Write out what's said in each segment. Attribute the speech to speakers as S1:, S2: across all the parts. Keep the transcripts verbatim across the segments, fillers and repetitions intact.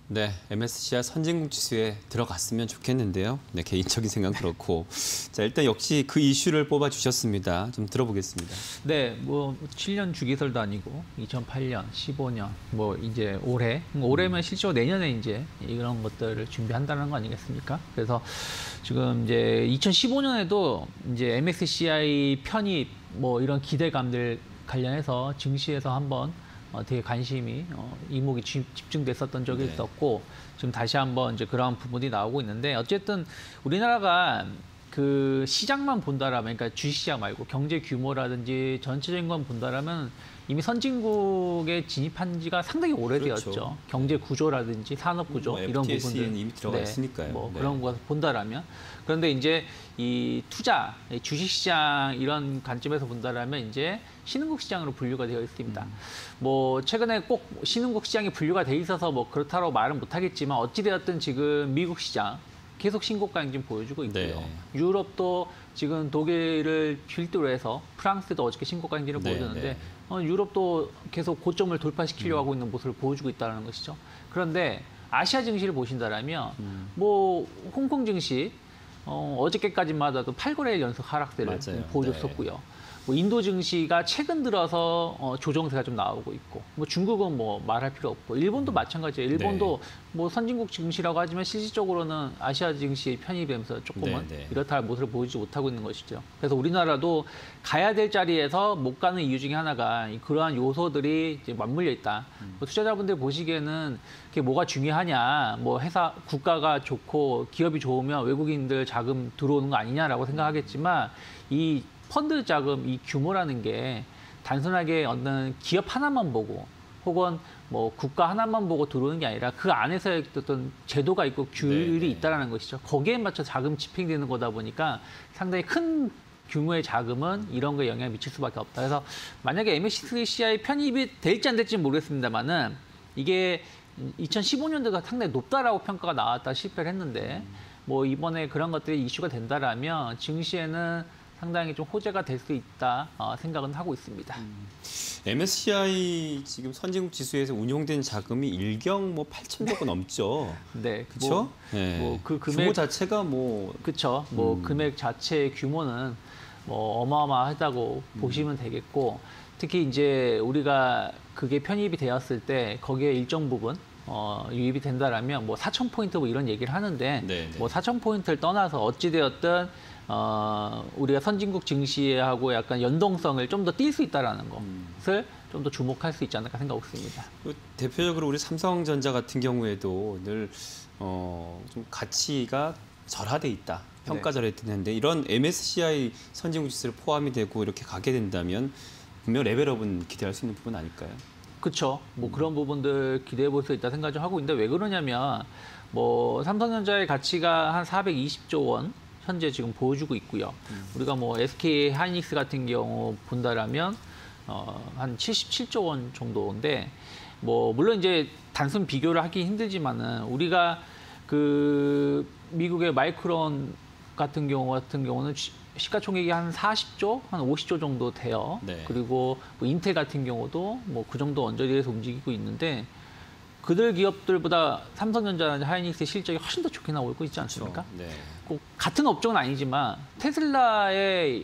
S1: 네, 엠에스시아이 선진국 지수에 들어갔으면 좋겠는데요. 네, 개인적인 생각은 그렇고. 자, 일단 역시 그 이슈를 뽑아주셨습니다. 좀 들어보겠습니다.
S2: 네, 뭐 칠 년 주기설도 아니고 이천팔 년, 십오 년, 뭐 이제 올해, 올해면 실제로 내년에 이제 이런 것들을 준비한다는 거 아니겠습니까? 그래서 지금 이제 이천십오 년에도 이제 엠에스시아이 편입 뭐 이런 기대감들 관련해서 증시에서 한번 어, 되게 관심이 어, 이목이 지, 집중됐었던 적이 네. 있었고 지금 다시 한번 이제 그런 부분이 나오고 있는데 어쨌든 우리나라가 그 시장만 본다라면 그러니까 주식시장 말고 경제 규모라든지 전체적인 건 본다라면 이미 선진국에 진입한 지가 상당히 오래되었죠. 그렇죠. 경제 구조라든지 산업 구조
S1: 뭐
S2: 이런 부분들
S1: 이미 들어가 있으니까요.
S2: 네, 뭐
S1: 네.
S2: 그런 거 본다라면 그런데 이제 이 투자, 주식시장 이런 관점에서 본다라면 이제 신흥국 시장으로 분류가 되어 있습니다. 음. 뭐 최근에 꼭 신흥국 시장이 분류가 돼 있어서 뭐 그렇다고 말은 못하겠지만 어찌되었든 지금 미국 시장 계속 신고가 행진 보여주고 있고요. 네. 유럽도 지금 독일을 필두로 해서 프랑스도 어저께 신고가 행진을 네, 보여줬는데 네. 어, 유럽도 계속 고점을 돌파시키려고 음. 하고 있는 모습을 보여주고 있다는 것이죠. 그런데 아시아 증시를 보신다라면 음. 뭐 홍콩 증시 어, 어저께까지만 하더라도 팔 거래 연속 하락세를 맞아요. 보여줬었고요. 네. 뭐 인도 증시가 최근 들어서 어, 조정세가 좀 나오고 있고, 뭐 중국은 뭐 말할 필요 없고, 일본도 마찬가지예요. 일본도 네. 뭐 선진국 증시라고 하지만 실질적으로는 아시아 증시에 편입되면서 조금은 네, 네. 이렇다 할 모습을 보이지 못하고 있는 것이죠. 그래서 우리나라도 가야 될 자리에서 못 가는 이유 중에 하나가 그러한 요소들이 이제 맞물려 있다. 음. 뭐 투자자분들 보시기에는 그게 뭐가 중요하냐, 뭐 회사 국가가 좋고 기업이 좋으면 외국인들 자금 들어오는 거 아니냐라고 생각하겠지만 이 펀드 자금 이 규모라는 게 단순하게 어떤 기업 하나만 보고 혹은 뭐 국가 하나만 보고 들어오는 게 아니라 그 안에서의 어떤 제도가 있고 규율이 네네. 있다는 것이죠. 거기에 맞춰 자금 집행되는 거다 보니까 상당히 큰 규모의 자금은 이런 거에 영향을 미칠 수밖에 없다. 그래서 만약에 엠에스시아이 편입이 될지 안 될지는 모르겠습니다만은 이게 이천십오 년도가 상당히 높다라고 평가가 나왔다 실패를 했는데 음. 뭐 이번에 그런 것들이 이슈가 된다라면 증시에는 상당히 좀 호재가 될 수 있다 어, 생각은 하고 있습니다. 음.
S1: 엠에스시아이 지금 선진국 지수에서 운용된 자금이 일경 뭐 팔천조가 넘죠.
S2: 네,
S1: 그렇죠.
S2: 뭐,
S1: 네.
S2: 뭐 그 금액
S1: 규모 자체가 뭐
S2: 그렇죠. 뭐
S1: 음.
S2: 금액 자체의 규모는 뭐 어마어마하다고 음. 보시면 되겠고 특히 이제 우리가 그게 편입이 되었을 때 거기에 일정 부분 어, 유입이 된다라면 뭐 사천 포인트 뭐 이런 얘기를 하는데 네네. 뭐 사천 포인트를 떠나서 어찌 되었든 어, 우리가 선진국 증시하고 약간 연동성을 좀 더 띌 수 있다라는 것을 음. 좀 더 주목할 수 있지 않을까 생각하고 있습니다.
S1: 대표적으로 우리 삼성전자 같은 경우에도 늘 어, 좀 가치가 절하돼 있다. 평가절하됐는데 네. 이런 엠에스시아이 선진국 지수를 포함이 되고 이렇게 가게 된다면 분명 레벨업은 기대할 수 있는 부분 아닐까요?
S2: 그렇죠. 뭐 음. 그런 부분들 기대해 볼 수 있다 생각 좀 하고 있는데 왜 그러냐면 뭐 삼성전자의 가치가 한 사백이십조 원 현재 지금 보여주고 있고요. 음. 우리가 뭐 에스케이 하이닉스 같은 경우 본다라면 어, 한 칠십칠조 원 정도인데 뭐 물론 이제 단순 비교를 하기 힘들지만은 우리가 그 미국의 마이크론 같은 경우 같은 경우는 시가총액이 한 사십조, 한 오십조 정도 돼요. 네. 그리고 뭐 인텔 같은 경우도 뭐 그 정도 언저리에서 움직이고 있는데 그들 기업들보다 삼성전자나 하이닉스의 실적이 훨씬 더 좋게 나오고 있지 않습니까? 그렇죠. 네. 꼭 같은 업종은 아니지만 테슬라의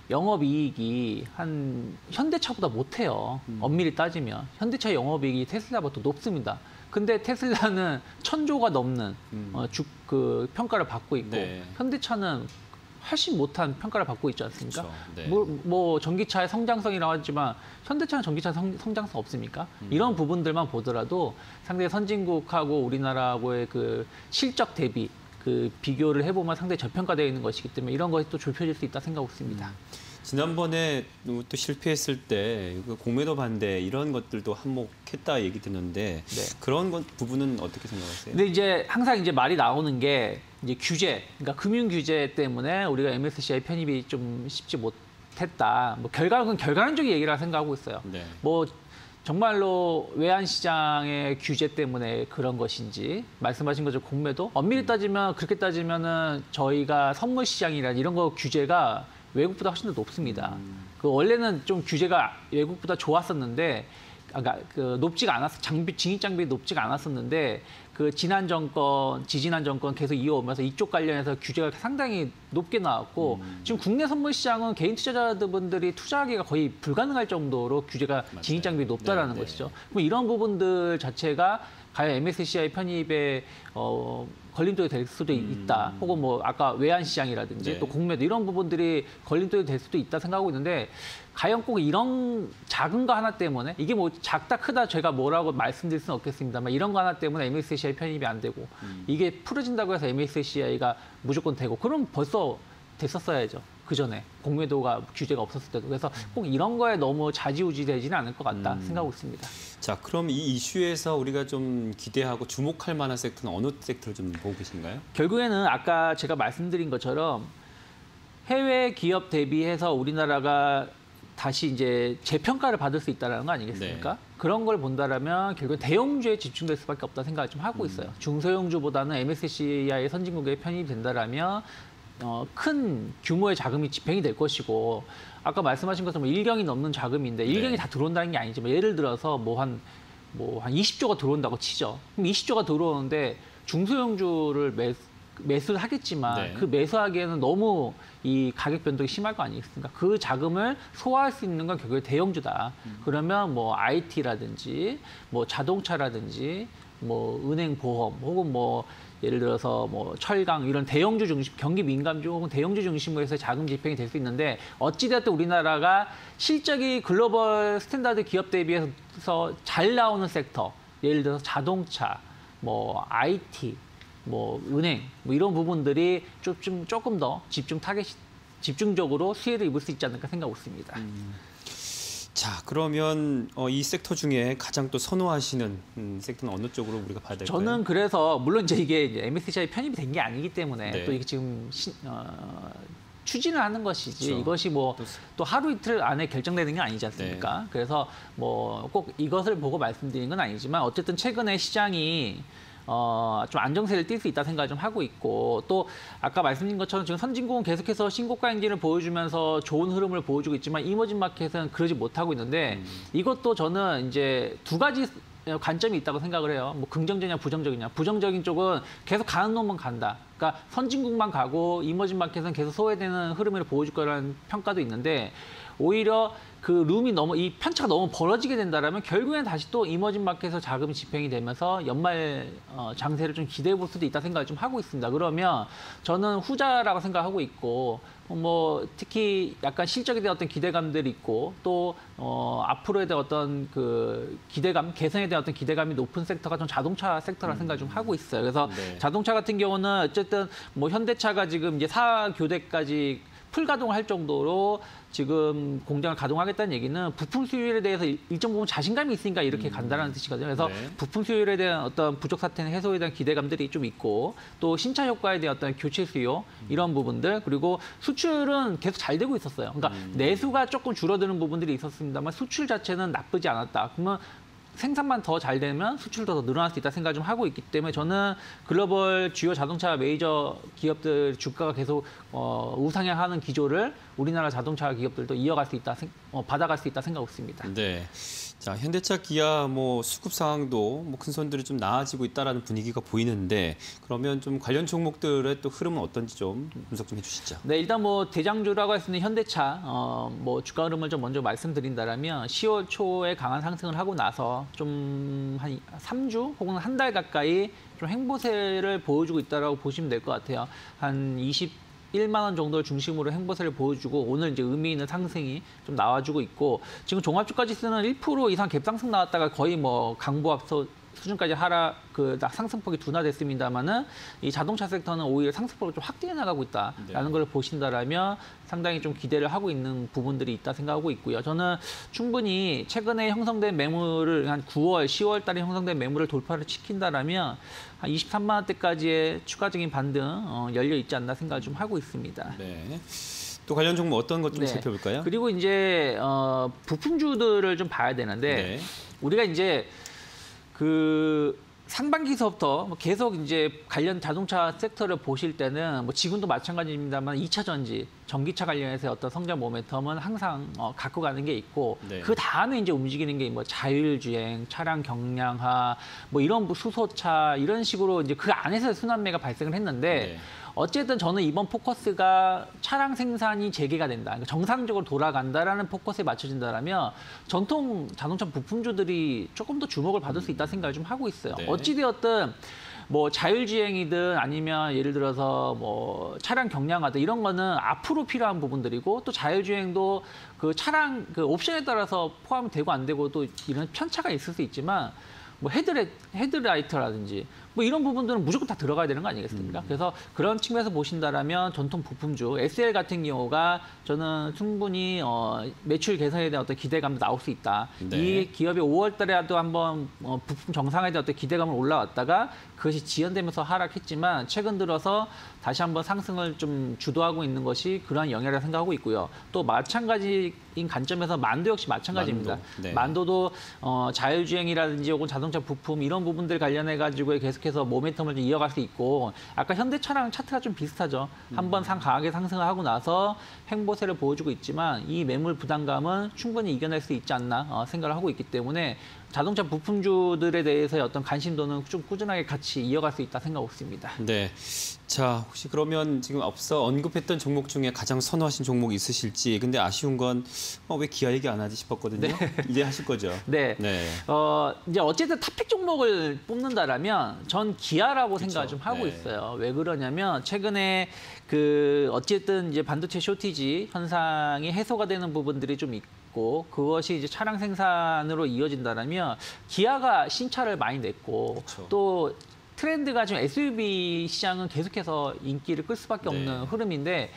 S2: 영업이익이 한 현대차보다 못해요. 음. 엄밀히 따지면. 현대차 영업이익이 테슬라보다 더 높습니다. 근데 테슬라는 천조가 넘는 음. 어, 주, 그 평가를 받고 있고 네. 현대차는 훨씬 못한 평가를 받고 있지 않습니까? 네. 뭐, 뭐 전기차의 성장성이라고 하지만 현대차는 전기차 성, 성장성 없습니까? 음. 이런 부분들만 보더라도 상당히 선진국하고 우리나라하고의 그 실적 대비 그 비교를 해보면 상당히 저평가되어 있는 것이기 때문에 이런 것이 또 좁혀질 수 있다 생각하고 있습니다. 음.
S1: 지난번에 또 실패했을 때 공매도 반대 이런 것들도 한몫했다 얘기 듣는데 네. 그런 것 부분은 어떻게 생각하세요?
S2: 근데 이제 항상 이제 말이 나오는 게 이제 규제, 그러니까 금융 규제 때문에 우리가 엠에스시아이 편입이 좀 쉽지 못했다. 뭐 결과는 결과론적인 얘기라 생각하고 있어요. 네. 뭐 정말로 외환 시장의 규제 때문에 그런 것인지 말씀하신 것처럼 공매도 엄밀히 따지면 그렇게 따지면은 저희가 선물 시장이나 이런 거 규제가 외국보다 훨씬 더 높습니다. 음. 그 원래는 좀 규제가 외국보다 좋았었는데, 그러니까 그 높지가 않았어 장비 진입 장비 높지가 않았었는데 그 지난 정권, 지지난 정권 계속 이어오면서 이쪽 관련해서 규제가 상당히 높게 나왔고 음. 지금 국내 선물 시장은 개인 투자자분들이 투자하기가 거의 불가능할 정도로 규제가 진입 장벽이 높다라는 네, 것이죠. 네. 그럼 이런 부분들 자체가 과연 엠에스시아이 편입에 어, 걸림돌이 될 수도 음. 있다. 혹은 뭐 아까 외환 시장이라든지 네. 또 공매도 이런 부분들이 걸림돌이 될 수도 있다 생각하고 있는데 과연 꼭 이런 작은 거 하나 때문에 이게 뭐 작다 크다 제가 뭐라고 말씀드릴 수는 없겠습니다만 이런 거 하나 때문에 엠에스시아이 편입이 안 되고 음. 이게 풀어진다고 해서 엠에스시아이가 무조건 되고 그럼 벌써 됐었어야죠. 그 전에 공매도가 규제가 없었을 때도 그래서 꼭 이런 거에 너무 좌지우지되지는 않을 것 같다 음. 생각하고 있습니다.
S1: 자, 그럼 이 이슈에서 우리가 좀 기대하고 주목할 만한 섹터는 어느 섹터를 좀 보고 계신가요?
S2: 결국에는 아까 제가 말씀드린 것처럼 해외 기업 대비해서 우리나라가 다시 이제 재평가를 받을 수 있다는 거 아니겠습니까? 네. 그런 걸 본다라면 결국 대형주에 집중될 수밖에 없다 생각을 좀 하고 있어요. 음. 중소형주보다는 엠에스시아이 선진국에 편입이 된다라면 어, 큰 규모의 자금이 집행이 될 것이고 아까 말씀하신 것처럼 일경이 넘는 자금인데 일경이 네. 다 들어온다는 게 아니지만 예를 들어서 뭐 한 뭐 한 이십 조가 들어온다고 치죠. 그럼 이십 조가 들어오는데 중소형주를 매, 매수를 하겠지만 네. 그 매수하기에는 너무 이 가격 변동이 심할 거 아니겠습니까? 그 자금을 소화할 수 있는 건 결국에 대형주다. 음. 그러면 뭐 아이티라든지 뭐 자동차라든지 뭐 은행 보험 혹은 뭐 예를 들어서 뭐 철강 이런 대형주 중심, 경기 민감주 혹은 대형주 중심으로 해서 자금 집행이 될 수 있는데 어찌됐든 우리나라가 실적이 글로벌 스탠다드 기업 대비해서 잘 나오는 섹터, 예를 들어서 자동차, 뭐 아이티, 뭐 은행 뭐 이런 부분들이 좀 조금 더 집중 타겟 집중적으로 수혜를 입을 수 있지 않을까 생각하고 있습니다. 음.
S1: 자, 그러면 어, 이 섹터 중에 가장 또 선호하시는 음, sek터는 어느 쪽으로 우리가 봐야 될까요?
S2: 저는 그래서 물론 이제 이게 이제 엠에스시아이 편입이 된 게 아니기 때문에
S1: 네.
S2: 또 이게 지금 시, 어, 추진을 하는 것이지
S1: 그렇죠.
S2: 이것이 뭐 또 하루 이틀 안에 결정되는 게 아니지 않습니까? 네. 그래서 뭐 꼭 이것을 보고 말씀드린 건 아니지만 어쨌든 최근에 시장이 어, 좀 안정세를 띌 수 있다 생각을 좀 하고 있고 또 아까 말씀드린 것처럼 지금 선진국은 계속해서 신고가 행진을 보여주면서 좋은 흐름을 보여주고 있지만 이머징 마켓은 그러지 못하고 있는데 음. 이것도 저는 이제 두 가지 관점이 있다고 생각을 해요. 뭐 긍정적이냐 부정적이냐. 부정적인 쪽은 계속 가는 놈만 간다. 그러니까 선진국만 가고 이머징 마켓은 계속 소외되는 흐름을 보여줄 거라는 평가도 있는데 오히려 그 룸이 너무 이 편차가 너무 벌어지게 된다라면 결국엔 다시 또 이머징 마켓에서 자금이 집행이 되면서 연말 어, 장세를 좀 기대해 볼 수도 있다 생각을 좀 하고 있습니다. 그러면 저는 후자라고 생각하고 있고 뭐 특히 약간 실적에 대한 어떤 기대감들이 있고 또 어, 앞으로에 대한 어떤 그 기대감, 개선에 대한 어떤 기대감이 높은 섹터가 좀 자동차 섹터라 음. 생각을 좀 하고 있어요. 그래서 네. 자동차 같은 경우는 어쨌든 뭐 현대차가 지금 이제 사 교대까지 풀가동할 정도로 지금 공장을 가동하겠다는 얘기는 부품 수요일에 대해서 일정 부분 자신감이 있으니까 이렇게 간다는 뜻이거든요. 그래서 네. 부품 수요일에 대한 어떤 부족 사태 해소에 대한 기대감들이 좀 있고 또 신차 효과에 대한 어떤 교체 수요 이런 부분들 그리고 수출은 계속 잘 되고 있었어요. 그러니까 음. 내수가 조금 줄어드는 부분들이 있었습니다만 수출 자체는 나쁘지 않았다. 그러면 생산만 더 잘 되면 수출도 더 늘어날 수 있다 생각을 좀 하고 있기 때문에 저는 글로벌 주요 자동차 메이저 기업들 주가가 계속 어, 우상향하는 기조를 우리나라 자동차 기업들도 이어갈 수 있다, 어, 받아갈 수 있다 생각하고 있습니다.
S1: 네. 자, 현대차, 기아 뭐 수급 상황도 뭐 큰 손들이 좀 나아지고 있다라는 분위기가 보이는데 그러면 좀 관련 종목들의 또 흐름은 어떤지 좀 분석 좀 해주시죠.
S2: 네, 일단 뭐 대장주라고 할 수 있는 현대차 어, 뭐 주가 흐름을 좀 먼저 말씀드린다라면 시월 초에 강한 상승을 하고 나서 좀 한 삼 주 혹은 한 달 가까이 좀 행보세를 보여주고 있다라고 보시면 될 것 같아요. 한 이십일만 원 정도를 중심으로 행보세를 보여주고 오늘 이제 의미 있는 상승이 좀 나와주고 있고 지금 종합주가 지수는 일 퍼센트 이상 갭상승 나왔다가 거의 뭐 강보합서 수준까지 하락 그 상승폭이 둔화됐습니다만은 이 자동차 섹터는 오히려 상승폭을 좀 확대해 나가고 있다라는 네. 걸 보신다라면 상당히 좀 기대를 하고 있는 부분들이 있다 생각하고 있고요. 저는 충분히 최근에 형성된 매물을 한 구월, 시월 달에 형성된 매물을 돌파를 시킨다라면 한 이십삼만 원대까지의 추가적인 반등 어, 열려 있지 않나 생각을 좀 하고 있습니다.
S1: 네. 또 관련 종목 어떤 것 좀
S2: 네.
S1: 살펴볼까요?
S2: 그리고 이제 어, 부품주들을 좀 봐야 되는데 네. 우리가 이제 그 상반기서부터 뭐 계속 이제 관련 자동차 섹터를 보실 때는 뭐 지금도 마찬가지입니다만 이 차 전지, 전기차 관련해서 어떤 성장 모멘텀은 항상 어, 갖고 가는 게 있고
S1: 네.
S2: 그 다음에 이제 움직이는 게 뭐 자율주행, 차량 경량화, 뭐 이런 뭐 수소차 이런 식으로 이제 그 안에서 순환매가 발생을 했는데
S1: 네.
S2: 어쨌든 저는 이번 포커스가 차량 생산이 재개가 된다. 그러니까 정상적으로 돌아간다라는 포커스에 맞춰진다라면 전통 자동차 부품주들이 조금 더 주목을 받을 수 있다 생각을 좀 하고 있어요.
S1: 네.
S2: 어찌되었든 뭐 자율주행이든 아니면 예를 들어서 뭐 차량 경량화든 이런 거는 앞으로 필요한 부분들이고 또 자율주행도 그 차량 그 옵션에 따라서 포함되고 안 되고 또 이런 편차가 있을 수 있지만 뭐 헤드레, 헤드라이트라든지 뭐 이런 부분들은 무조건 다 들어가야 되는 거 아니겠습니까? 음. 그래서 그런 측면에서 보신다라면 전통 부품주 에스엘 같은 경우가 저는 충분히 어, 매출 개선에 대한 어떤 기대감도 나올 수 있다.
S1: 네.
S2: 이 기업이 오월 달에도 한번 어, 부품 정상에 대한 어떤 기대감을 올라왔다가 그것이 지연되면서 하락했지만 최근 들어서 다시 한번 상승을 좀 주도하고 있는 것이 그러한 영향이라고 생각하고 있고요. 또 마찬가지인 관점에서 만도 역시 마찬가지입니다.
S1: 만도. 네.
S2: 만도도 어, 자율주행이라든지 혹은 자동차 부품 이런 부분들 관련해 가지고 계속해서 모멘텀을 좀 이어갈 수 있고 아까 현대차랑 차트가 좀 비슷하죠. 한번 상 강하게 상승하고 나서 횡보세를 보여주고 있지만 이 매물 부담감은 충분히 이겨낼 수 있지 않나 어, 생각을 하고 있기 때문에 자동차 부품주들에 대해서의 어떤 관심도는 좀 꾸준하게 같이 이어갈 수 있다 생각하고 있습니다.
S1: 네. 자, 혹시 그러면 지금 앞서 언급했던 종목 중에 가장 선호하신 종목 있으실지. 근데 아쉬운 건 어, 왜 기아 얘기 안 하지 싶었거든요.
S2: 네.
S1: 이제 하실 거죠?
S2: 네.
S1: 네.
S2: 어, 이제 어쨌든 탑픽 종목을 뽑는다라면 전 기아라고
S1: 그쵸.
S2: 생각을 좀 하고
S1: 네.
S2: 있어요. 왜 그러냐면 최근에 그 어쨌든 이제 반도체 쇼티지 현상이 해소가 되는 부분들이 좀 있고 그것이 이제 차량 생산으로 이어진다면 기아가 신차를 많이 냈고
S1: 그쵸.
S2: 또 트렌드가 지금 에스유브이 시장은 계속해서 인기를 끌 수밖에 없는
S1: 네.
S2: 흐름인데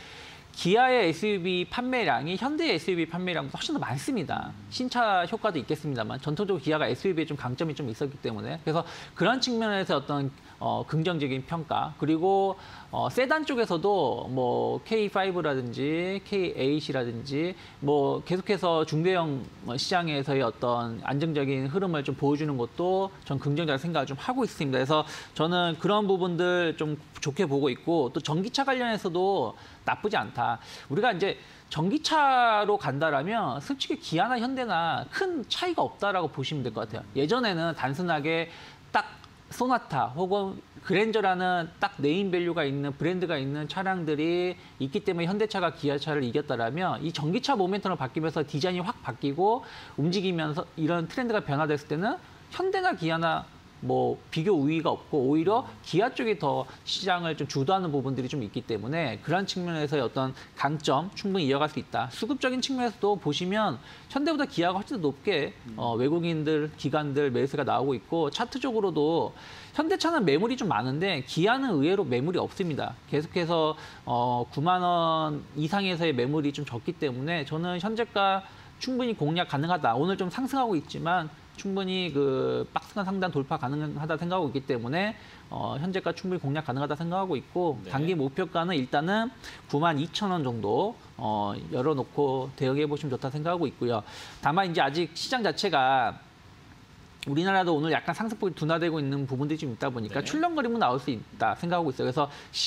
S2: 기아의 에스유브이 판매량이 현대의 에스유브이 판매량보다 훨씬 더 많습니다. 신차 효과도 있겠습니다만 전통적으로 기아가 에스유브이에 좀 강점이 좀 있었기 때문에 그래서 그런 측면에서 어떤 어, 긍정적인 평가 그리고 어, 세단 쪽에서도 뭐 케이 파이브라든지 케이 에잇이라든지 뭐 계속해서 중대형 시장에서의 어떤 안정적인 흐름을 좀 보여주는 것도 전 긍정적인 생각을 좀 하고 있습니다. 그래서 저는 그런 부분들 좀 좋게 보고 있고 또 전기차 관련해서도 나쁘지 않다. 우리가 이제 전기차로 간다라면 솔직히 기아나 현대나 큰 차이가 없다라고 보시면 될 것 같아요. 예전에는 단순하게 딱 소나타 혹은 그랜저라는 딱 네임밸류가 있는 브랜드가 있는 차량들이 있기 때문에 현대차가 기아차를 이겼다라면 이 전기차 모멘텀을 바뀌면서 디자인이 확 바뀌고 움직이면서 이런 트렌드가 변화됐을 때는 현대나 기아나 뭐 비교 우위가 없고 오히려 기아 쪽이 더 시장을 좀 주도하는 부분들이 좀 있기 때문에 그런 측면에서의 어떤 강점 충분히 이어갈 수 있다. 수급적인 측면에서도 보시면 현대보다 기아가 훨씬 더 높게 어, 외국인들, 기관들 매수가 나오고 있고 차트적으로도 현대차는 매물이 좀 많은데 기아는 의외로 매물이 없습니다. 계속해서 어, 구만 원 이상에서의 매물이 좀 적기 때문에 저는 현재가 충분히 공략 가능하다. 오늘 좀 상승하고 있지만 충분히 그 박스권 상단 돌파 가능하다 생각하고 있기 때문에 어, 현재가 충분히 공략 가능하다 생각하고 있고
S1: 네.
S2: 단기 목표가는 일단은 구만 이천 원 정도 어, 열어놓고 대응해 보시면 좋다 생각하고 있고요. 다만 이제 아직 시장 자체가 우리나라도 오늘 약간 상승폭이 둔화되고 있는 부분들이 좀 있다 보니까
S1: 네.
S2: 출렁거림은 나올 수 있다 생각하고 있어요. 그래서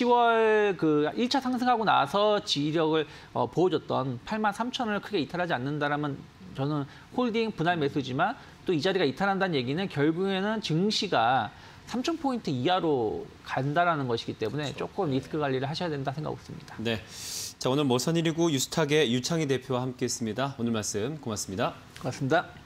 S2: 시월 그 일 차 상승하고 나서 지지력을 어, 보여줬던 팔만 삼천 원을 크게 이탈하지 않는다라면 저는 홀딩 분할 매수지만 또 이 자리가 이탈한다는 얘기는 결국에는 증시가 삼천 포인트 이하로 간다라는 것이기 때문에 그렇죠. 조금 리스크 관리를 하셔야 된다 생각하고 있습니다.
S1: 네. 자, 오늘 머선일이구 유스탁의 유창희 대표와 함께했습니다. 오늘 말씀 고맙습니다.
S2: 고맙습니다.